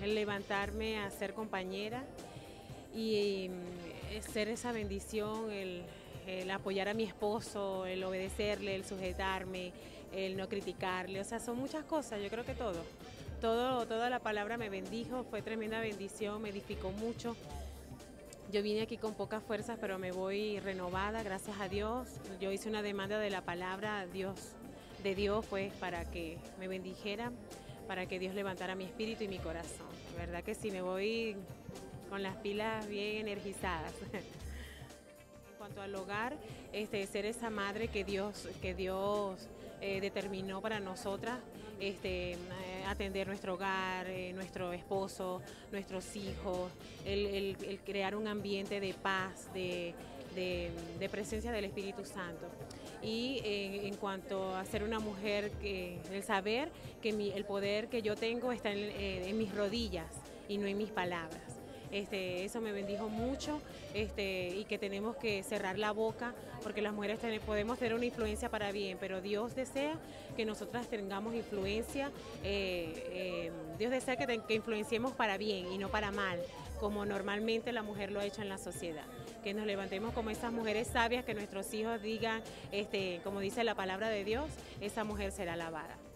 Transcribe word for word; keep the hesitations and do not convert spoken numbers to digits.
el levantarme a ser compañera y eh, ser esa bendición, el, el apoyar a mi esposo, el obedecerle, el sujetarme, el no criticarle, o sea, son muchas cosas, yo creo que todo. Todo, toda la palabra me bendijo, fue tremenda bendición, me edificó mucho. Yo vine aquí con pocas fuerzas, pero me voy renovada, gracias a Dios. Yo hice una demanda de la palabra Dios, de Dios, pues, para que me bendijera, para que Dios levantara mi espíritu y mi corazón. La verdad que sí, me voy con las pilas bien energizadas. En cuanto al hogar, este, ser esa madre que Dios, que Dios eh, determinó para nosotras, este, eh, atender nuestro hogar, eh, nuestro esposo, nuestros hijos, el, el, el crear un ambiente de paz, de, de, de presencia del Espíritu Santo. Y eh, en cuanto a ser una mujer, que, el saber que mi, el poder que yo tengo está en, eh, en mis rodillas y no en mis palabras. Este, eso me bendijo mucho, este, y que tenemos que cerrar la boca porque las mujeres ten, podemos tener una influencia para bien, pero Dios desea que nosotras tengamos influencia, eh, eh, Dios desea que, te, que influenciemos para bien y no para mal, como normalmente la mujer lo ha hecho en la sociedad. Que nos levantemos como esas mujeres sabias, que nuestros hijos digan, este, como dice la palabra de Dios, esa mujer será alabada.